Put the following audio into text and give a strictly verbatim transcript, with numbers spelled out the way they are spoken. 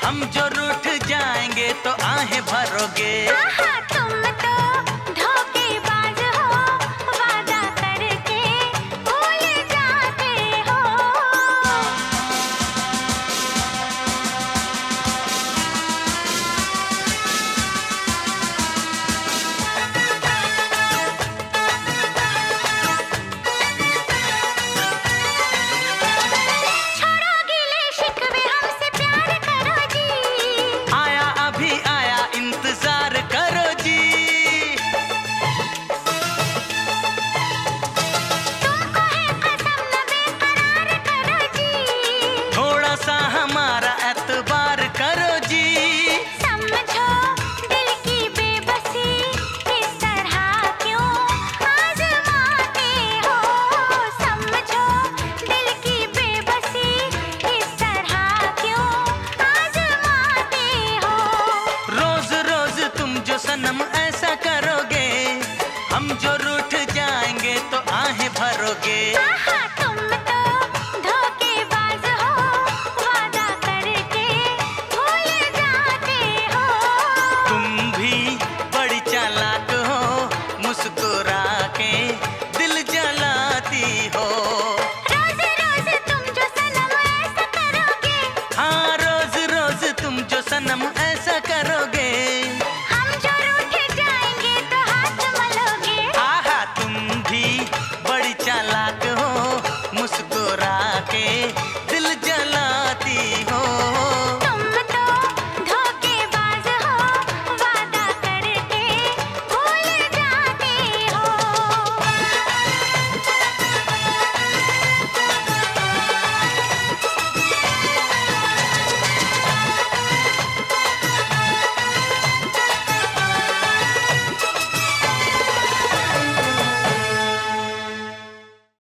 हम जो रूठ जाएंगे तो आहें भरोगे। आहा, तुम तो धोखेबाज हो, वादा करके भूल जाते हो। छोड़ो गिले शिकवे, हमसे प्यार करो जी। आया अभी आया, इंतजार करो जी। तुमको है कसम, न बेकरार करो जी। थोड़ा सा हमारा एतबार करो जी। समझो दिल की बेबसी, इस तरह क्यों आजमाते हो। समझो दिल की बेबसी, इस तरह क्यों आजमाते हो। रोज रोज तुम जो सनम ऐसा करोगे, हम जो रूठ जाएंगे तो आहें भरोगे। आहा, तुम तो धोखेबाज हो, वादा करके भूल जाते हो। तुम भी बड़ी चालाक हो, मुस्कुरा के दिल जलाती हो। रोज रोज तुम जो सनम ऐसा करोगे। हाँ, रोज रोज तुम जो सनम